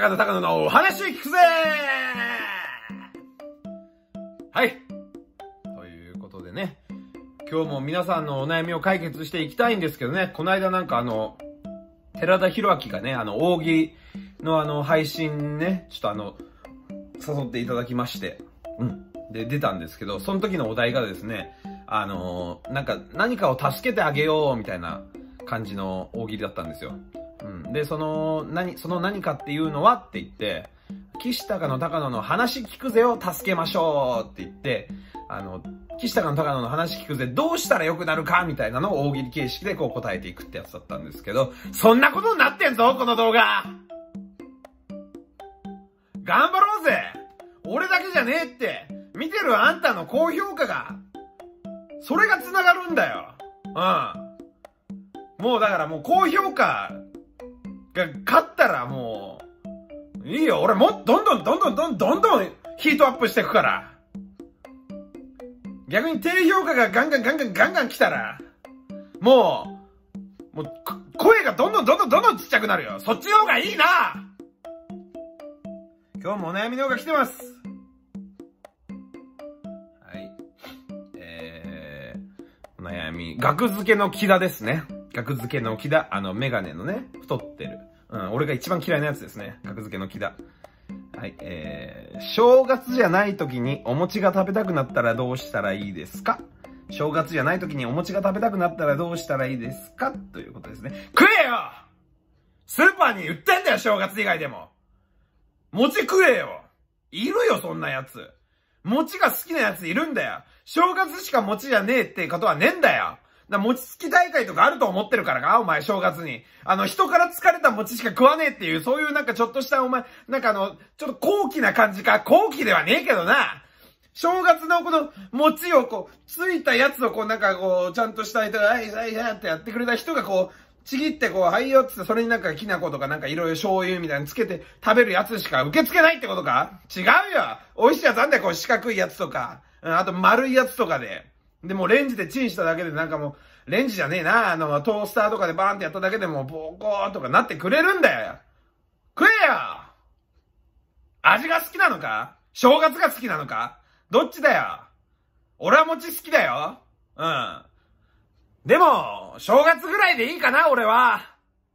高野の話聞くぜはい。ということでね、今日も皆さんのお悩みを解決していきたいんですけどね、この間なんか寺田博明がね、大喜利の配信ね、ちょっと誘っていただきまして、で、出たんですけど、その時のお題がですね、なんか、何かを助けてあげよう、みたいな感じの大喜利だったんですよ。で、その何かっていうのはって言って、岸高野の話聞くぜを助けましょうって言って、岸高野の話聞くぜどうしたら良くなるかみたいなのを大喜利形式でこう答えていくってやつだったんですけど、そんなことになってんぞこの動画頑張ろうぜ俺だけじゃねえって見てるあんたの高評価がそれが繋がるんだよもうだからもう高評価が勝ったらもういいよ俺もどんどんヒートアップしていくから逆に低評価がガンガン来たら、もう声がどんどんちっちゃくなるよ。そっちの方がいいな今日もお悩みの方が来てます。はい。お悩み、学付けの木田ですね。学付けの木田、メガネのね、太ってる。俺が一番嫌いなやつですね。学付けの木田。はい、正月じゃない時にお餅が食べたくなったらどうしたらいいですか？正月じゃない時にお餅が食べたくなったらどうしたらいいですか？ということですね。食えよ！スーパーに売ってんだよ、正月以外でも。餅食えよ！いるよ、そんなやつ。餅が好きなやついるんだよ。正月しか餅じゃねえってことはねえんだよ。餅つき大会とかあると思ってるからかお前正月に。人から疲れた餅しか食わねえっていう、そういうなんかちょっとしたお前、なんかちょっと高貴な感じか。高貴ではねえけどな。正月のこの餅をこう、ついたやつをこうなんかこう、ちゃんとした人が、はいってやってくれた人がこう、ちぎってこう、はいよっつって、それになんかきな粉とかなんかいろいろ醤油みたいにつけて食べるやつしか受け付けないってことか？違うよ！美味しいやつあんだよ、こう四角いやつとか。あと丸いやつとかで。で、もうレンジでチンしただけでなんかもう、レンジじゃねえな、トースターとかでバーンってやっただけでもう、ボコーとかなってくれるんだよ食えよ味が好きなのか正月が好きなのかどっちだよ俺は餅好きだよでも、正月ぐらいでいいかな、俺は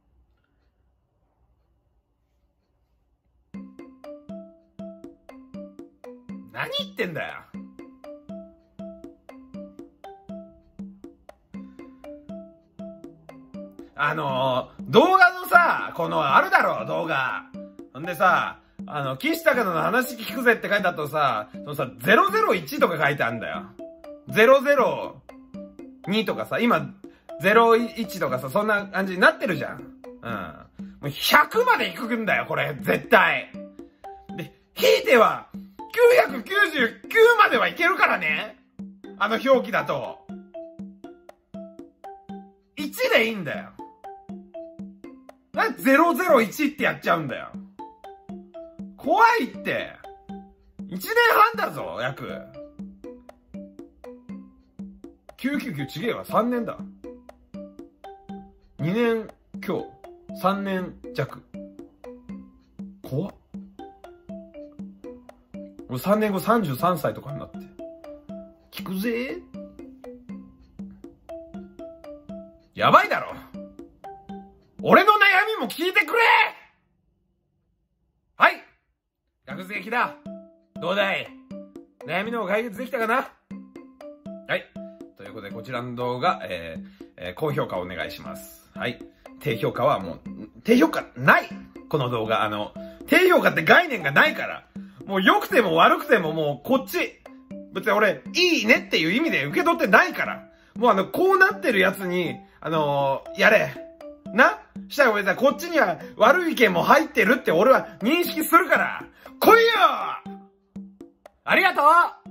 何言ってんだよ動画のさ、あるだろ、動画。ほんでさ、岸高野の話聞くぜって書いてあったとさ、001とか書いてあるんだよ。002とかさ、今、01とかさ、そんな感じになってるじゃん。もう100まで行くんだよ、これ、絶対。で、ひいては、999まではいけるからね。表記だと。1でいいんだよ。なんで001ってやっちゃうんだよ。怖いって。1年半だぞ、約。999ちげえわ、3年だ。2年今日、3年弱。怖っ。俺3年後33歳とかになって。聞くぜやばいだろ俺の悩みも聞いてくれはい学付け木田どうだい悩みの方解決できたかなはいということでこちらの動画、高評価お願いしますはい低評価はもう低評価ないこの動画低評価って概念がないからもう良くても悪くてももうこっち別に俺いいねっていう意味で受け取ってないからもうこうなってるやつにやれなしたら俺さ、こっちには悪い意見も入ってるって俺は認識するから来いよありがとう